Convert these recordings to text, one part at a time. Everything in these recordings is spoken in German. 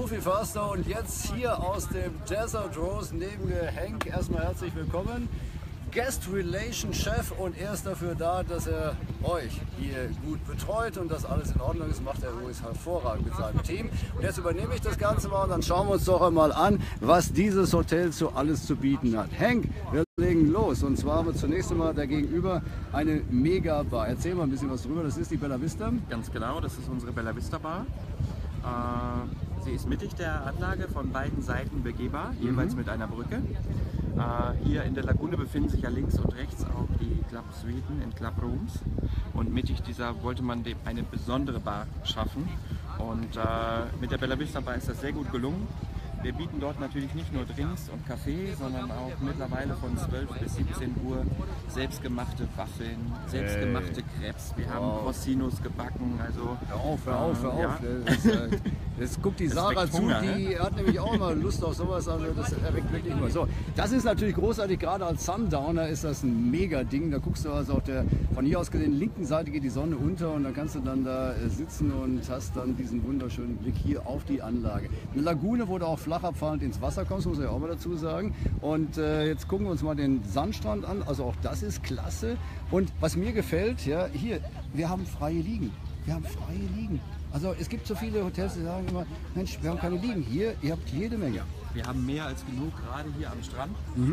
Goofy Faster und jetzt hier aus dem Desert Rose neben mir Henk. Erstmal herzlich willkommen. Guest Relation Chef und er ist dafür da, dass er euch hier gut betreut und dass alles in Ordnung ist, macht er übrigens hervorragend mit seinem Team. Und jetzt übernehme ich das Ganze mal und dann schauen wir uns doch einmal an, was dieses Hotel so alles zu bieten hat. Henk, wir legen los und zwar haben wir zunächst einmal da gegenüber eine Mega-Bar. Erzähl mal ein bisschen was drüber, das ist die Bella Vista. Ganz genau, das ist unsere Bella Vista Bar. Sie ist mittig der Anlage, von beiden Seiten begehbar, jeweils mit einer Brücke. Hier in der Lagune befinden sich ja links und rechts auch die Club Suiten in Club Rooms. Und mittig dieser wollte man eine besondere Bar schaffen. Und mit der Bella Vista Bar ist das sehr gut gelungen. Wir bieten dort natürlich nicht nur Drinks und Kaffee, sondern auch mittlerweile von 12 bis 17 Uhr selbstgemachte Waffeln, selbstgemachte Crepes. Wir haben Rossinos gebacken. Also, Hör auf. Ja. Jetzt guckt die Sarah zu, Hunger, die hat nämlich auch immer Lust auf sowas, also das erweckt wirklich immer. So, das ist natürlich großartig, gerade als Sundowner ist das ein Mega-Ding. Da guckst du also auf der, von hier aus gesehen, linken Seite geht die Sonne unter und dann kannst du dann da sitzen und hast dann diesen wunderschönen Blick hier auf die Anlage. Eine Lagune, wo du auch flach abfallend ins Wasser kommst, muss ich auch mal dazu sagen. Und jetzt gucken wir uns mal den Sandstrand an, also auch das ist klasse. Und was mir gefällt, ja, hier, wir haben freie Liegen. Wir haben freie Liegen. Also es gibt so viele Hotels, die sagen immer, Mensch, wir haben keine Liegen. Hier, ihr habt jede Menge. Wir haben mehr als genug, gerade hier am Strand.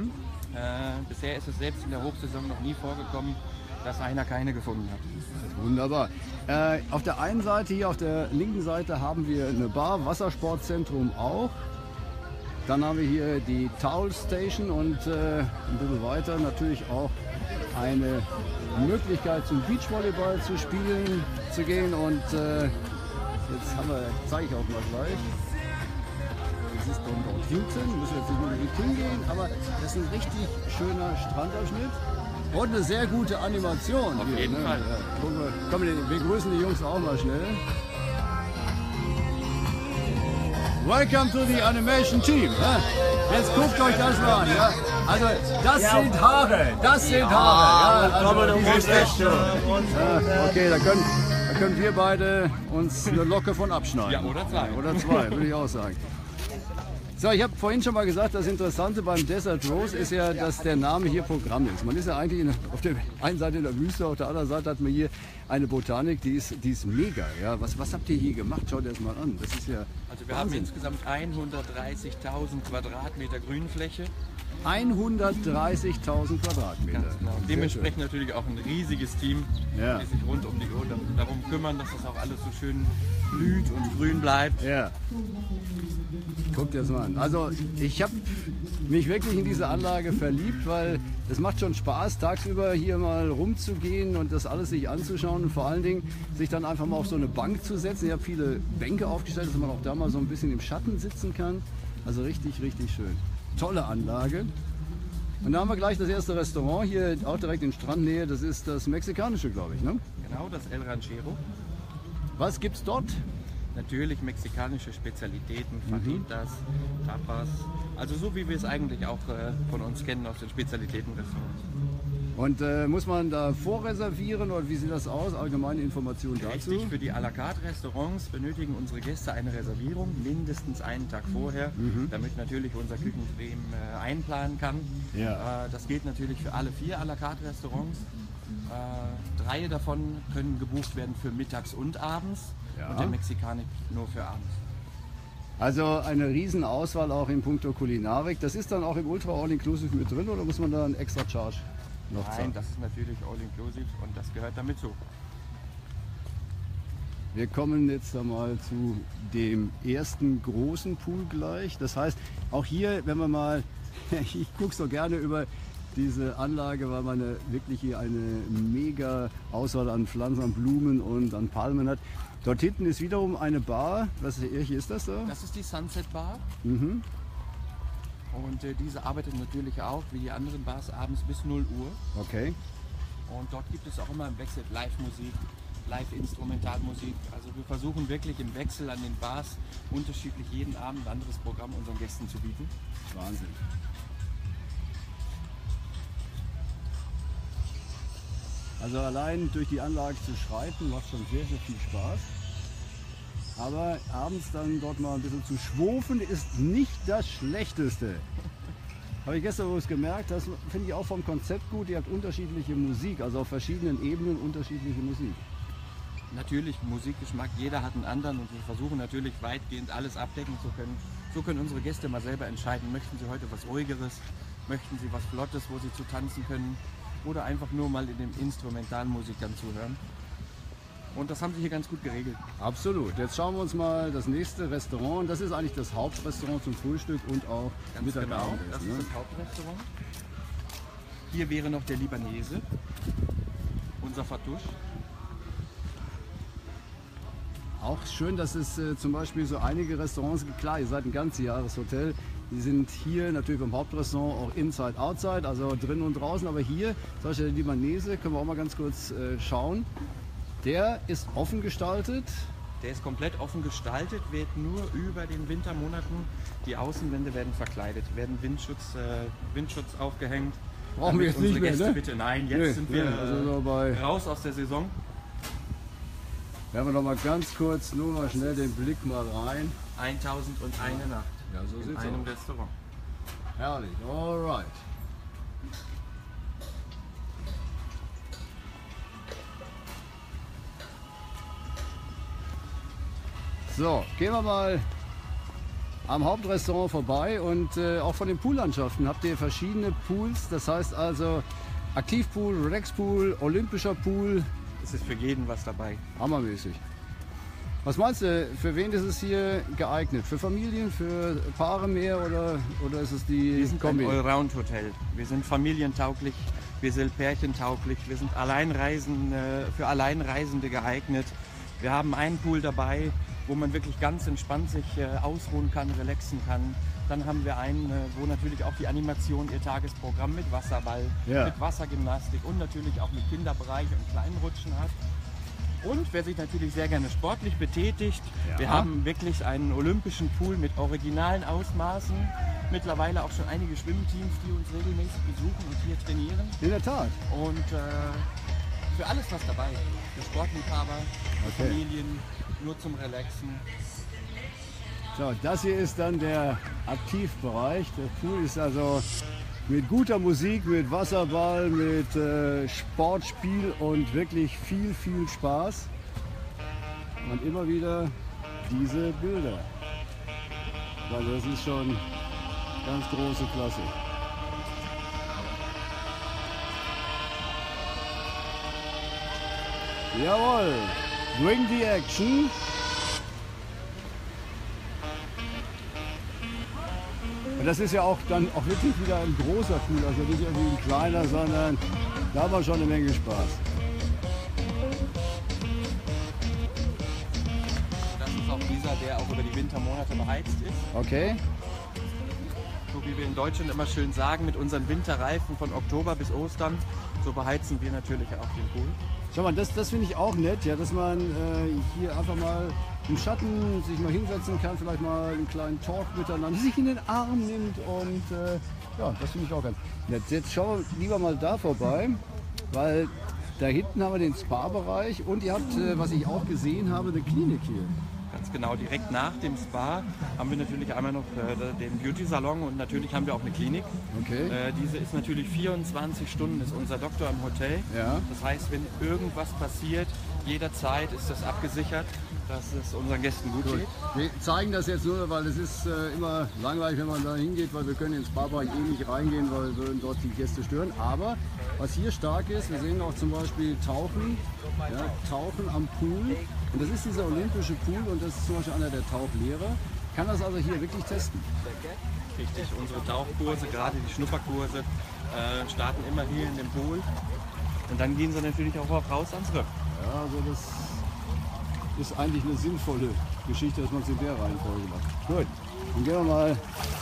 Bisher ist es selbst in der Hochsaison noch nie vorgekommen, dass einer keine gefunden hat. Wunderbar. Auf der einen Seite, hier auf der linken Seite, haben wir eine Bar, Wassersportzentrum auch. Dann haben wir hier die Towel Station und ein bisschen weiter natürlich auch eine Möglichkeit zum Beachvolleyball zu spielen, zu gehen und jetzt zeige ich auch mal gleich. Das ist dann dort hinten, müssen wir jetzt nicht unbedingt hingehen, aber das ist ein richtig schöner Strandabschnitt und eine sehr gute Animation. Auf hier, jeden Fall. Ja, komm, wir grüßen die Jungs auch mal schnell. Welcome to the Animation Team. Ja? Jetzt guckt euch das mal an. Ja? Also das sind Haare, das sind Haare. Ja, also, okay, da können wir beide uns eine Locke von abschneiden. Ja, oder zwei. Oder zwei, würde ich auch sagen. So, ich habe vorhin schon mal gesagt, das Interessante beim Desert Rose ist ja, dass der Name hier Programm ist. Man ist ja eigentlich auf der einen Seite in der Wüste, auf der anderen Seite hat man hier eine Botanik, die ist mega. Ja, was habt ihr hier gemacht? Schaut das mal an. Das ist ja Also wir Wahnsinn. haben insgesamt 130.000 Quadratmeter Grünfläche. 130.000 Quadratmeter. Ganz genau. Sehr Dementsprechend natürlich auch ein riesiges Team, Ja. die sich rund um die Uhr darum kümmern, dass das auch alles so schön blüht und grün bleibt. schön. Ja. Guckt das mal an. Also ich habe mich wirklich in diese Anlage verliebt, weil es macht schon Spaß, tagsüber hier mal rumzugehen und das alles sich anzuschauen und vor allen Dingen sich dann einfach mal auf so eine Bank zu setzen. Ich habe viele Bänke aufgestellt, dass man auch da mal so ein bisschen im Schatten sitzen kann. Also richtig, richtig schön. Tolle Anlage. Und da haben wir gleich das erste Restaurant hier, auch direkt in Strandnähe. Das ist das mexikanische, glaube ich. Ne? Genau, das El Ranchero. Was gibt's dort? Natürlich mexikanische Spezialitäten, Fajitas, Tapas. Also so wie wir es eigentlich auch von uns kennen aus den Spezialitätenrestaurants. Und muss man da vorreservieren oder wie sieht das aus? Allgemeine Informationen dazu? Richtig, für die à la carte Restaurants benötigen unsere Gäste eine Reservierung, mindestens einen Tag vorher, damit natürlich unser Küchenteam einplanen kann. Ja. Das gilt natürlich für alle 4 à la carte Restaurants. 3 davon können gebucht werden für mittags und abends Ja. und der Mexikanik nur für abends. Also eine riesen Auswahl auch in puncto Kulinarik. Das ist dann auch im Ultra All-Inclusive mit drin oder muss man da einen extra Charge noch Nein, zahlen? das ist natürlich all inclusive und das gehört damit zu. Wir kommen jetzt einmal zu dem ersten großen Pool gleich. Das heißt, auch hier, wenn wir mal, ich gucke so gerne über diese Anlage, weil man wirklich hier eine mega Auswahl an Pflanzen, an Blumen und an Palmen hat. Dort hinten ist wiederum eine Bar. Welche ist das da? Das ist die Sunset Bar Mhm. und diese arbeitet natürlich auch wie die anderen Bars abends bis 0 Uhr. Okay. Und dort gibt es auch immer im Wechsel Live-Musik, Live-Instrumentalmusik. Also wir versuchen wirklich im Wechsel an den Bars unterschiedlich jeden Abend ein anderes Programm unseren Gästen zu bieten. Wahnsinn. Also allein durch die Anlage zu schreiten macht schon sehr, sehr viel Spaß. Aber abends dann dort mal ein bisschen zu schwofen ist nicht das Schlechteste. Habe ich gestern übrigens gemerkt, das finde ich auch vom Konzept gut. Ihr habt unterschiedliche Musik, also auf verschiedenen Ebenen unterschiedliche Musik. Natürlich, Musikgeschmack, jeder hat einen anderen und wir versuchen natürlich weitgehend alles abdecken zu können. So können unsere Gäste mal selber entscheiden, möchten sie heute was Ruhigeres, möchten sie was Flottes, wo sie zu tanzen können oder einfach nur mal in den Instrumentalmusik dann zuhören. Und das haben sie hier ganz gut geregelt. Absolut. Jetzt schauen wir uns mal das nächste Restaurant. Das ist eigentlich das Hauptrestaurant zum Frühstück und auch Ganz genau, das ist das Hauptrestaurant. Hier wäre noch der Libanese, unser Fattoush. Auch schön, dass es zum Beispiel so einige Restaurants gibt. Klar, ihr seid ein Ganzjahreshotel. Die sind hier natürlich beim Hauptrestaurant auch inside, outside, also drin und draußen. Aber hier, zum Beispiel der Libanese, können wir auch mal ganz kurz schauen. Der ist offen gestaltet. Der ist komplett offen gestaltet, wird nur über den Wintermonaten, die Außenwände werden verkleidet, werden Windschutz aufgehängt. Brauchen wir jetzt nicht mehr, Gäste ne? Bitte, nein, jetzt sind wir also raus aus der Saison. Werden wir noch mal ganz kurz, nur mal schnell den Blick mal rein. 1001 Nacht Ja, so in sieht's einem aus. Restaurant. Herrlich, alright. So, gehen wir mal am Hauptrestaurant vorbei und auch von den Poollandschaften habt ihr verschiedene Pools. Das heißt also Aktivpool, Relaxpool, Olympischer Pool. Es ist für jeden was dabei. Hammermäßig. Was meinst du, für wen ist es hier geeignet? Für Familien, für Paare mehr oder ist es die Wir sind Kombi? ein Allround-Hotel. Wir sind familientauglich, wir sind pärchentauglich, wir sind für Alleinreisende geeignet. Wir haben einen Pool dabei, wo man wirklich ganz entspannt sich ausruhen kann, relaxen kann. Dann haben wir einen, wo natürlich auch die Animation ihr Tagesprogramm mit Wasserball, Ja. mit Wassergymnastik und natürlich auch mit Kinderbereich und Kleinrutschen hat. Und wer sich natürlich sehr gerne sportlich betätigt, Ja. wir haben wirklich einen olympischen Pool mit originalen Ausmaßen. Mittlerweile auch schon einige Schwimmteams, die uns regelmäßig besuchen und hier trainieren. In der Tat. Und für alles was dabei. Für Sportliebhaber, für Okay. Familien, nur zum Relaxen. So, das hier ist dann der Aktivbereich. Der Pool ist also mit guter Musik, mit Wasserball, mit Sportspiel und wirklich viel, viel Spaß. Und immer wieder diese Bilder. Weil das ist schon ganz große Klasse. Jawohl, bring the action. Und das ist ja auch dann auch wirklich wieder ein großer Pool, also nicht irgendwie ein kleiner, sondern da haben wir schon eine Menge Spaß. Das ist auch dieser, der auch über die Wintermonate beheizt ist. Okay? So wie wir in Deutschland immer schön sagen, mit unseren Winterreifen von Oktober bis Ostern, so beheizen wir natürlich auch den Pool. Schau mal, das finde ich auch nett, ja, dass man hier einfach mal im Schatten sich mal hinsetzen kann, vielleicht mal einen kleinen Talk miteinander, sich in den Arm nimmt und ja, das finde ich auch ganz nett. Jetzt schauen wir lieber mal da vorbei, weil da hinten haben wir den Spa-Bereich und ihr habt, was ich auch gesehen habe, eine Klinik hier. Ganz genau, direkt nach dem Spa haben wir natürlich einmal noch den Beauty-Salon und natürlich haben wir auch eine Klinik. Okay. Diese ist natürlich 24 Stunden, ist unser Doktor im Hotel. Ja. Das heißt, wenn irgendwas passiert, jederzeit ist das abgesichert, dass es unseren Gästen gut geht. Wir zeigen das jetzt nur, weil es ist immer langweilig, wenn man da hingeht, weil wir können ins Spa-Bereich eh nicht reingehen, weil wir würden dort die Gäste stören. Aber was hier stark ist, wir sehen auch zum Beispiel Tauchen, ja, Tauchen am Pool. Und das ist dieser olympische Pool und das ist zum Beispiel einer der Tauchlehrer. Kann das also hier wirklich testen. Richtig, unsere Tauchkurse, gerade die Schnupperkurse, starten immer hier in dem Pool. Und dann gehen sie natürlich auch raus ans Riff. Ja, also das ist eigentlich eine sinnvolle Geschichte, dass man es in der Reihenfolge macht. Gut, dann gehen wir mal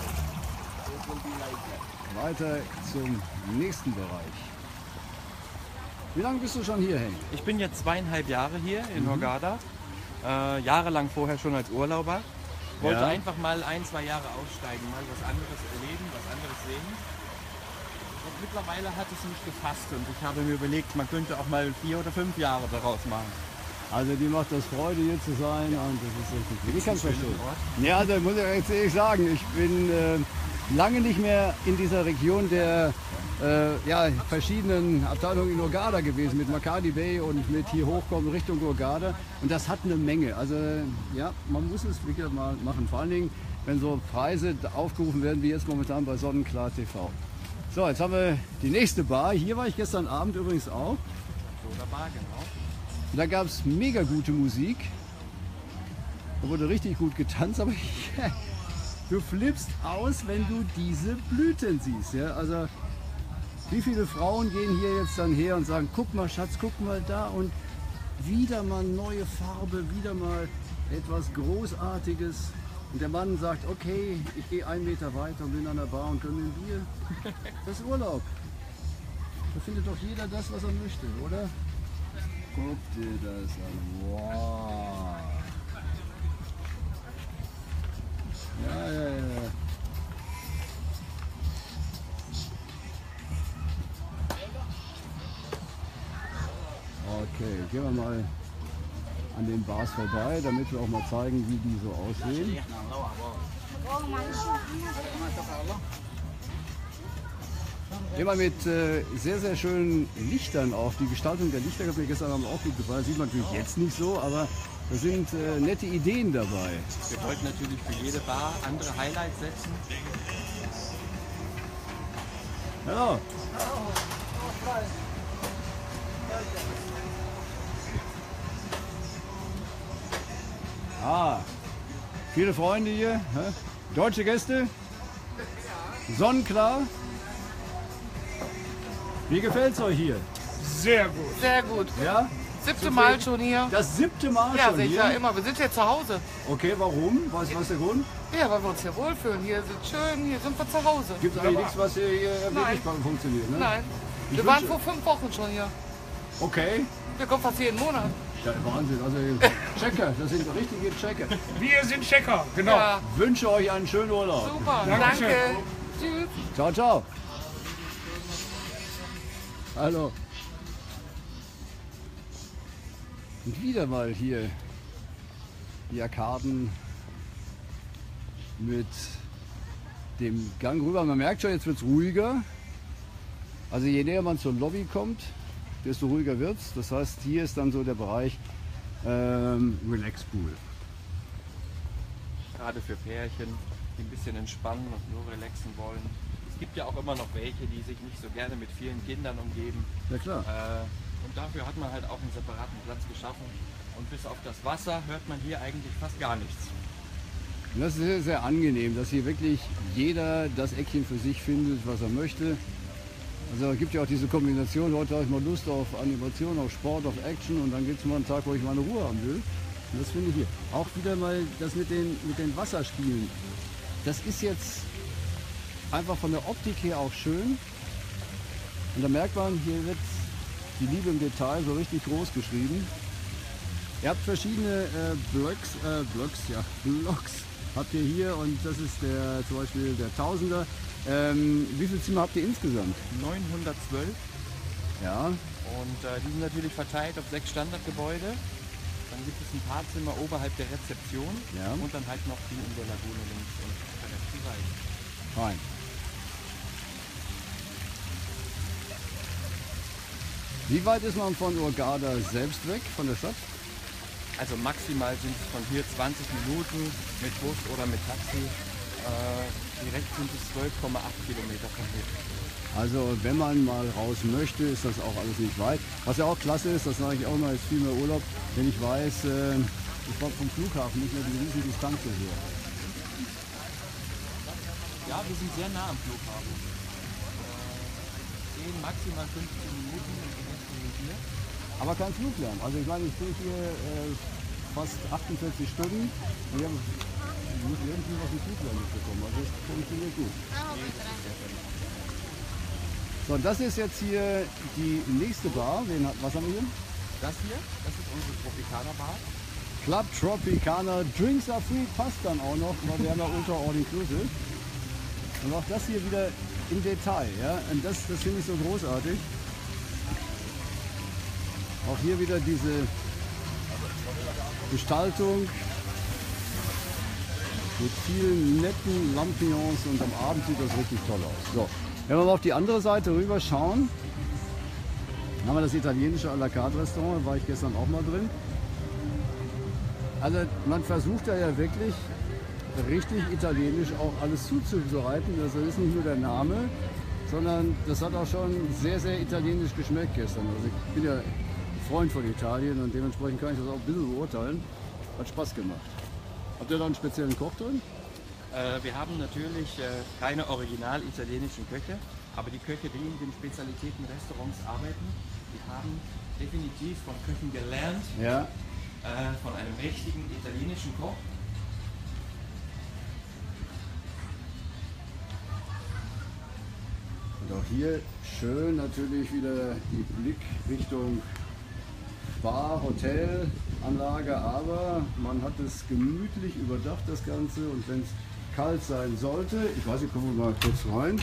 weiter zum nächsten Bereich. Wie lange bist du schon hier, Henk? Ich bin jetzt 2,5 Jahre hier in Hurghada, jahrelang vorher schon als Urlauber. Wollte Ja. einfach mal 1-2 Jahre aussteigen, mal was anderes erleben, was anderes sehen. Und mittlerweile hat es mich gefasst und ich habe mir überlegt, man könnte auch mal 4 oder 5 Jahre daraus machen. Also die macht das Freude, hier zu sein und das ist richtig gut. Ich kann es verstehen. Ja, also muss ich jetzt ehrlich sagen, ich bin lange nicht mehr in dieser Region der verschiedenen Abteilungen in Hurghada gewesen, mit Makadi Bay und mit hier hochkommen Richtung Hurghada. Und das hat eine Menge. Also ja, man muss es wirklich mal machen. Vor allen Dingen, wenn so Preise aufgerufen werden, wie jetzt momentan bei Sonnenklar TV. So, jetzt haben wir die nächste Bar. Hier war ich gestern Abend übrigens auch. Soda Bar, genau. Und da gab es mega gute Musik. Da wurde richtig gut getanzt, aber du flippst aus, wenn du diese Blüten siehst. Ja? Also wie viele Frauen gehen hier jetzt dann her und sagen, guck mal Schatz, guck mal da und wieder mal neue Farbe, wieder mal etwas Großartiges. Und der Mann sagt, okay, ich gehe 1 Meter weiter und bin an der Bar und gönne mir ein Bier. Das ist Urlaub. Da findet doch jeder das, was er möchte, oder? Guck dir das an. Wow. Ja. Okay, gehen wir mal an den Bars vorbei, damit wir auch mal zeigen, wie die so aussehen. Immer mit sehr, sehr schönen Lichtern auf. Die Gestaltung der Lichter hat mir gestern Abend auch gut gefallen. Das sieht man natürlich jetzt nicht so, aber da sind nette Ideen dabei. Wir wollten natürlich für jede Bar andere Highlights setzen. Hallo. Viele Freunde hier, hä? Deutsche Gäste, sonnenklar. Wie gefällt es euch hier? Sehr gut. Sehr gut. Ja? 7. Mal schon hier. Das 7. Mal Ja, schon sicher, hier? immer. Wir sind hier zu Hause. Okay, warum? Was ist der Grund? Ja, weil wir uns hier wohlfühlen. Hier sind schön, hier sind wir zu Hause. Gibt es eigentlich nichts, was hier wirklich funktioniert? Ne? Nein. Ich Wir waren wünsche- vor 5 Wochen schon hier. Okay. Wir kommen fast jeden Monat. Ja, Wahnsinn. Also Checker, das sind richtige Checker. Wir sind Checker, genau. Ja, Wünsche euch einen schönen Urlaub. super. Dankeschön. Danke. Tschüss. Ciao, ciao. Hallo. Und wieder mal hier die Arkaden mit dem Gang rüber. Man merkt schon, jetzt wird es ruhiger. Also je näher man zur Lobby kommt, desto ruhiger wird es. Das heißt, hier ist dann so der Bereich Relax Pool. Gerade für Pärchen, die ein bisschen entspannen und nur relaxen wollen. Es gibt ja auch immer noch welche, die sich nicht so gerne mit vielen Kindern umgeben. Ja klar. Und dafür hat man halt auch einen separaten Platz geschaffen. Und bis auf das Wasser hört man hier eigentlich fast gar nichts. Und das ist sehr, sehr angenehm, dass hier wirklich jeder das Eckchen für sich findet, was er möchte. Also es gibt ja auch diese Kombination, heute habe ich mal Lust auf Animation, auf Sport, auf Action und dann gibt es mal einen Tag, wo ich meine Ruhe haben will. Und das finde ich hier. Auch wieder mal das mit den Wasserspielen. Das ist jetzt einfach von der Optik her auch schön. Und da merkt man, hier wird die Liebe im Detail so richtig groß geschrieben. Ihr habt verschiedene Blocks habt ihr hier und das ist zum Beispiel der Tausender. Wie viele Zimmer habt ihr insgesamt? 912 Ja, und die sind natürlich verteilt auf 6 Standardgebäude. Dann gibt es ein paar Zimmer oberhalb der Rezeption Ja. und dann halt noch die in der Lagune links und relativ weit. fein. Wie weit ist man von Hurghada selbst weg, von der Stadt? Also maximal sind es von hier 20 Minuten mit Bus oder mit Taxi. Direkt sind es 12,8 Kilometer von hier. Also wenn man mal raus möchte, ist das auch alles nicht weit. Was ja auch klasse ist, das sage ich auch mal, ist viel mehr Urlaub, wenn ich weiß, ich brauche vom Flughafen nicht mehr die riesige Distanz hier. Ja, wir sind sehr nah am Flughafen. Gehen maximal 15 Minuten und die nächsten sind hier. Aber kein Fluglärm. Also ich meine, ich bin hier fast 48 Stunden und wir haben nicht irgendwie was mit Fluglärm mitbekommen. Also das funktioniert gut. So, und das ist jetzt hier die nächste Bar. Was haben wir hier? Das hier, das ist unsere Tropicana Bar. Club Tropicana. Drinks are free, passt dann auch noch, weil wir haben ja unter All Inclusive. Und auch das hier wieder im Detail. Ja? Und das finde ich so großartig. Auch hier wieder diese Gestaltung mit vielen netten Lampions und am Abend sieht das richtig toll aus. So, wenn wir mal auf die andere Seite rüber schauen, haben wir das italienische à la carte Restaurant, da war ich gestern auch mal drin. Also man versucht da ja wirklich richtig italienisch auch alles zuzubereiten. Also das ist nicht nur der Name, sondern das hat auch schon sehr, sehr italienisch geschmeckt gestern. Also ich bin ja Freund von Italien und dementsprechend kann ich das auch ein bisschen beurteilen. Hat Spaß gemacht. Habt ihr da einen speziellen Koch drin? Wir haben natürlich keine original italienischen Köche, aber die Köche, die in den Spezialitäten-Restaurants arbeiten, die haben definitiv von Köchen gelernt, Ja. von einem richtigen italienischen Koch. Und auch hier schön natürlich wieder die Blick Richtung Bar, Hotel, Anlage, aber man hat es gemütlich überdacht, das Ganze. Und wenn es kalt sein sollte, ich weiß nicht, kommen wir mal kurz rein.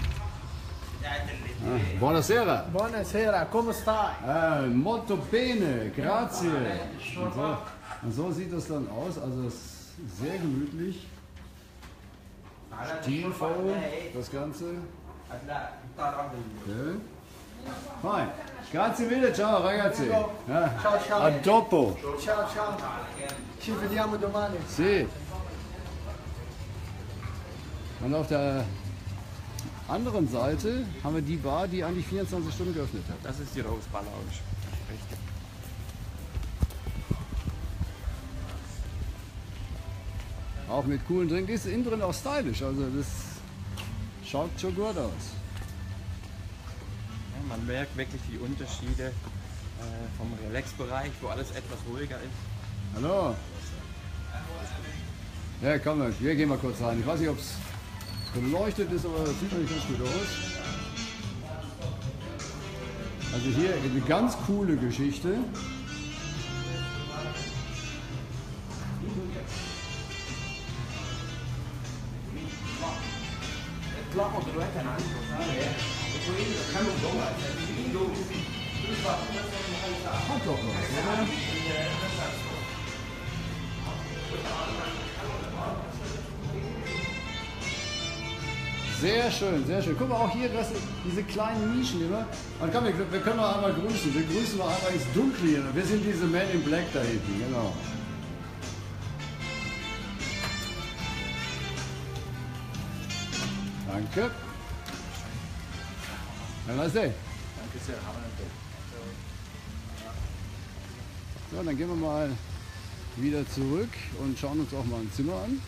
Buonasera. Buonasera, come stai? Molto bene, grazie. Und so sieht das dann aus, also es ist sehr gemütlich, stilvoll, das Ganze. Okay. Fein. Grazie mille, ciao ragazzi. Ja. Ciao, ciao. A dopo. Ciao, ciao. Ci vediamo domani. Sì. Und auf der anderen Seite haben wir die Bar, die eigentlich 24 Stunden geöffnet hat. Das ist die Rose Bar Lounge. Richtig. Auch mit coolen Drinks. Ist innen drin auch stylisch, also das schaut schon gut aus. Ja, man merkt wirklich die Unterschiede vom Relax-Bereich, wo alles etwas ruhiger ist. Hallo? Ja, komm mal, wir gehen mal kurz rein. Ich weiß nicht, ob es beleuchtet ist, aber das sieht eigentlich ganz gut aus. Also hier eine ganz coole Geschichte. Hat doch was, oder? Sehr schön, sehr schön. Guck mal, auch hier diese kleinen Nischen immer. Und komm, wir können mal einmal grüßen. Wir grüßen mal einmal ins Dunkle hier. Wir sind diese Men in Black da hinten, genau. Danke. Namaste. Danke sehr. So, dann gehen wir mal wieder zurück und schauen uns auch mal ein Zimmer an.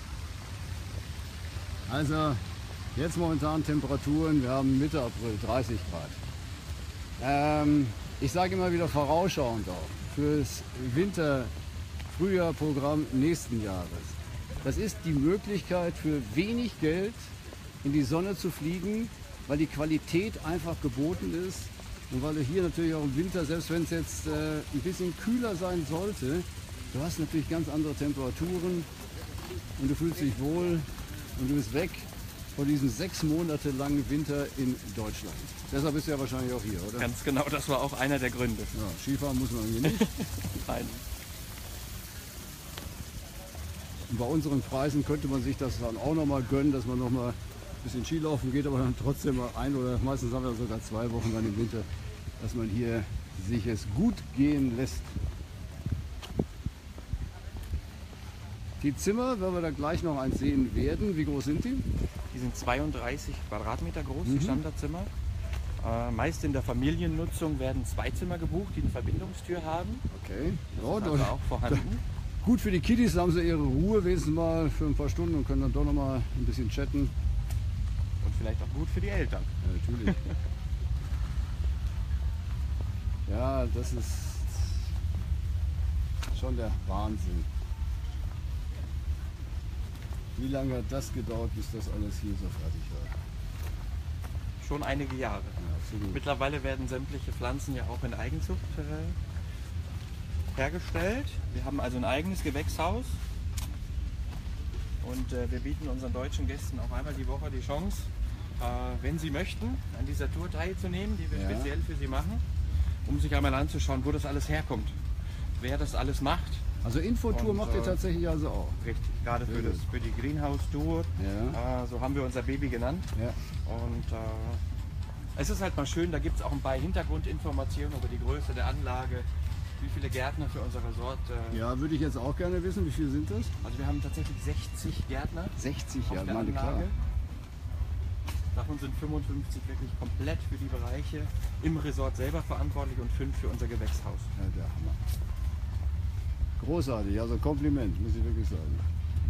Also jetzt momentan Temperaturen, wir haben Mitte April 30 Grad. Ich sage immer wieder vorausschauend auch fürs Winter-Frühjahr-Programm nächsten Jahres. Das ist die Möglichkeit für wenig Geld in die Sonne zu fliegen, weil die Qualität einfach geboten ist und weil du hier natürlich auch im Winter, selbst wenn es jetzt ein bisschen kühler sein sollte, du hast natürlich ganz andere Temperaturen und du fühlst dich wohl und du bist weg von diesem 6 Monate langen Winter in Deutschland. Deshalb bist du ja wahrscheinlich auch hier, oder? Ganz genau, das war auch einer der Gründe. Ja, Skifahren muss man hier nicht. Nein. Und bei unseren Preisen könnte man sich das dann auch noch mal gönnen, dass man noch mal ein bisschen Skilaufen geht, aber dann trotzdem mal ein oder meistens haben wir sogar 2 Wochen dann im Winter, dass man hier sich es gut gehen lässt. Die Zimmer, wenn wir da gleich noch eins sehen werden, wie groß sind die? Die sind 32 Quadratmeter groß, die Standardzimmer. Meist in der Familiennutzung werden 2 Zimmer gebucht, die eine Verbindungstür haben. Okay. Das ist also auch vorhanden. Gut für die Kiddies, da haben sie ihre Ruhe wenigstens mal für ein paar Stunden und können dann doch noch mal ein bisschen chatten. Und vielleicht auch gut für die Eltern. Ja, natürlich. Ja, das ist schon der Wahnsinn. Wie lange hat das gedauert, bis das alles hier so fertig war? Schon einige Jahre. Ja, absolut. Mittlerweile werden sämtliche Pflanzen ja auch in Eigenzucht hergestellt. Wir haben also ein eigenes Gewächshaus und wir bieten unseren deutschen Gästen auch einmal die Woche die Chance, wenn sie möchten, an dieser Tour teilzunehmen, die wir Ja. speziell für sie machen, um sich einmal anzuschauen, wo das alles herkommt, wer das alles macht. Also Infotour Und, macht ihr tatsächlich also auch. Richtig, gerade für die Greenhouse Tour. Ja. So haben wir unser Baby genannt. Ja. Und es ist halt mal schön, da gibt es auch ein paar Hintergrundinformationen über die Größe der Anlage, wie viele Gärtner für unser Resort. Ja, würde ich jetzt auch gerne wissen. Wie viele sind das? Also wir haben tatsächlich 60 Gärtner 60, auf ja, der meine klar. Anlage. Davon sind 55 wirklich komplett für die Bereiche im Resort selber verantwortlich und 5 für unser Gewächshaus. Ja, der Hammer. Großartig, also Kompliment, muss ich wirklich sagen.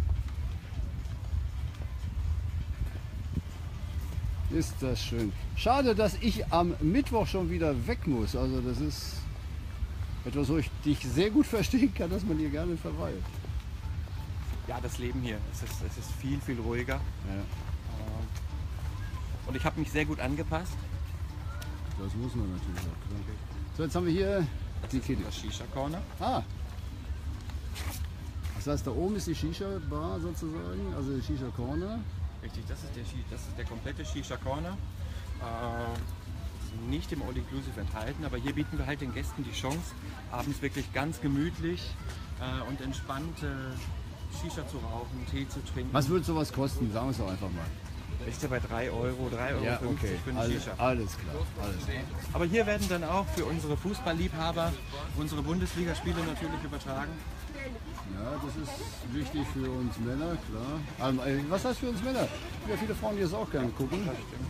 Ist das schön. Schade, dass ich am Mittwoch schon wieder weg muss. Also das ist etwas, wo ich dich sehr gut verstehen kann, dass man hier gerne verweilt. Ja, das Leben hier, es ist viel, viel ruhiger. Ja, Und ich habe mich sehr gut angepasst. das muss man natürlich auch. Klar. So, jetzt haben wir hier die Kitty. Das Shisha Corner. Ah. Das heißt, da oben ist die Shisha-Bar sozusagen, also die Shisha-Corner. Richtig, das ist der komplette Shisha Corner. Ist nicht im All-Inclusive enthalten, aber hier bieten wir halt den Gästen die Chance, abends wirklich ganz gemütlich und entspannt Shisha zu rauchen, Tee zu trinken. Was würde sowas kosten? Sagen wir es doch einfach mal. Ist ja bei 3 Euro, 3,50 Ja, Euro okay. für eine Alles, Shisha. alles klar. Alles klar. Aber hier werden dann auch für unsere Fußballliebhaber unsere Bundesligaspiele natürlich übertragen. Ja, das ist wichtig für uns Männer, klar. Was heißt für uns Männer? Ja, viele Frauen, die es auch gerne gucken.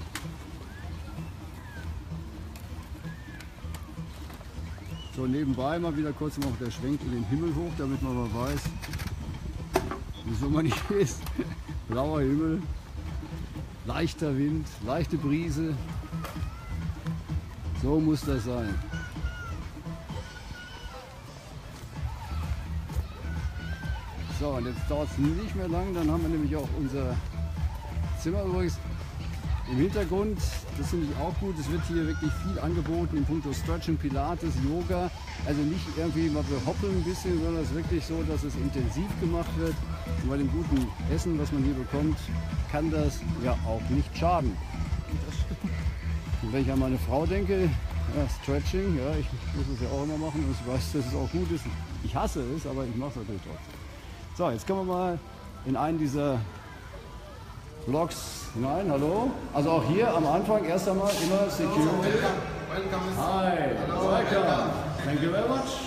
So, nebenbei mal wieder kurz noch der Schwenk in den Himmel hoch, damit man mal weiß, wieso man hier ist. Blauer Himmel, leichter Wind, leichte Brise. So muss das sein. So, und jetzt dauert es nicht mehr lang, dann haben wir nämlich auch unser Zimmer übrigens im Hintergrund. Das finde ich auch gut. Es wird hier wirklich viel angeboten in puncto Stretching, Pilates, Yoga. Also nicht irgendwie mal behoppeln ein bisschen, sondern es ist wirklich so, dass es intensiv gemacht wird. Und bei dem guten Essen, was man hier bekommt, kann das ja auch nicht schaden. Und wenn ich an meine Frau denke, ja, Stretching, ja, ich muss es ja auch immer machen und ich weiß, dass es auch gut ist. Ich hasse es, aber ich mache es natürlich trotzdem. So, jetzt kommen wir mal in einen dieser Vlogs hinein. Hallo. Also auch hier am Anfang erst einmal immer Security. Hi. Welcome. Thank you very much.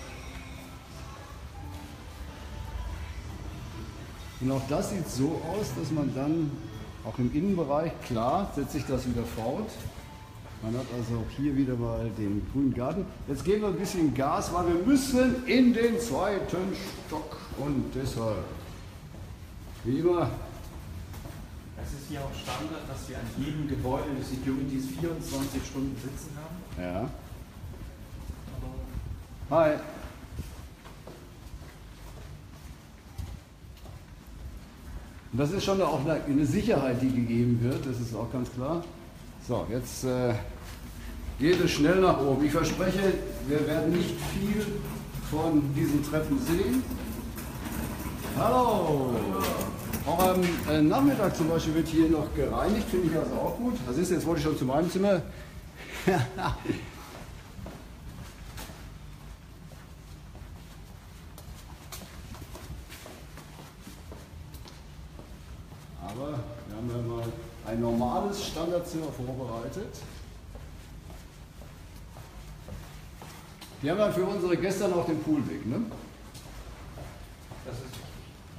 Und auch das sieht so aus, dass man dann auch im Innenbereich, klar, setzt sich das wieder fort. Man hat also auch hier wieder mal den grünen Garten. Jetzt geben wir ein bisschen Gas, weil wir müssen in den 2. Stock und deshalb, wie immer, Es ist hier auch Standard, dass wir an jedem Gebäude die Securities 24 Stunden sitzen haben. ja. Hi. Und das ist schon auch eine Sicherheit, die gegeben wird, das ist auch ganz klar. So, jetzt geht es schnell nach oben. Ich verspreche, wir werden nicht viel von diesen Treppen sehen. Hallo! Auch am Nachmittag zum Beispiel wird hier noch gereinigt, finde ich also auch gut. Das ist, jetzt wollte ich schon zu meinem Zimmer. Aber wir haben ja mal ein normales Standardzimmer vorbereitet. Wir haben ja für unsere Gäste dann auch den Poolweg, ne? Das ist wichtig.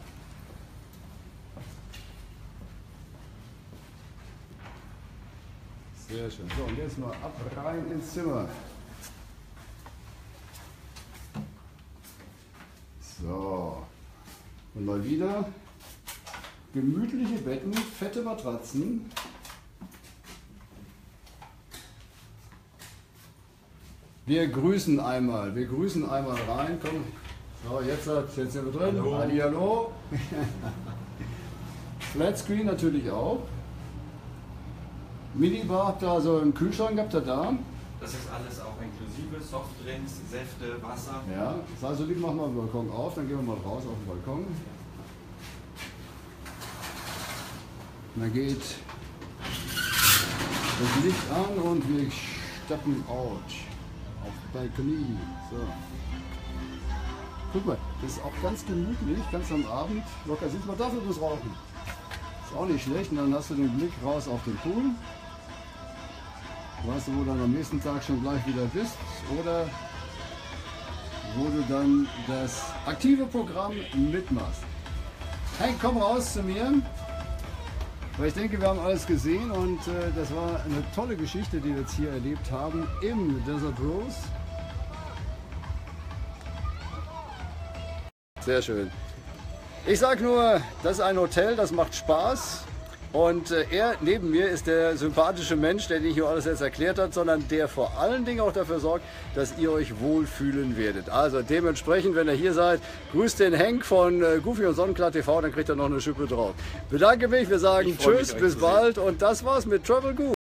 Sehr schön. So, und jetzt mal ab rein ins Zimmer. So. Und mal wieder gemütliche Betten, fette Matratzen. Wir grüßen einmal rein. Komm. So, jetzt sind wir drin. Hallo. Hallihallo. Flatscreen natürlich auch. Minibar habt ihr also einen Kühlschrank, habt ihr da? Das ist alles auch inklusive, Softdrinks, Säfte, Wasser. Ja, das heißt, so lieb, machen wir den Balkon auf, dann gehen wir mal raus auf den Balkon. Und dann geht das Licht an und wir steppen out auf Balkonie. So. Guck mal, das ist auch ganz gemütlich, ganz am Abend. Locker sitzt man dafür bloß rauchen. Ist auch nicht schlecht. Und dann hast du den Blick raus auf den Pool. Weißt du, wo du dann am nächsten Tag schon gleich wieder bist. Oder wo du dann das aktive Programm mitmachst. Hey, komm raus zu mir. Weil ich denke, wir haben alles gesehen und das war eine tolle Geschichte, die wir jetzt hier erlebt haben im Desert Rose. Sehr schön. Ich sage nur, das ist ein Hotel, das macht Spaß. Und er neben mir ist der sympathische Mensch, der nicht nur alles jetzt erklärt hat, sondern der vor allen Dingen auch dafür sorgt, dass ihr euch wohlfühlen werdet. Also dementsprechend, wenn ihr hier seid, grüßt den Henk von Goofy und Sonnenklar TV, dann kriegt er noch eine Schippe drauf. Bedanke mich, wir sagen Tschüss, bis bald und das war's mit Travel Good.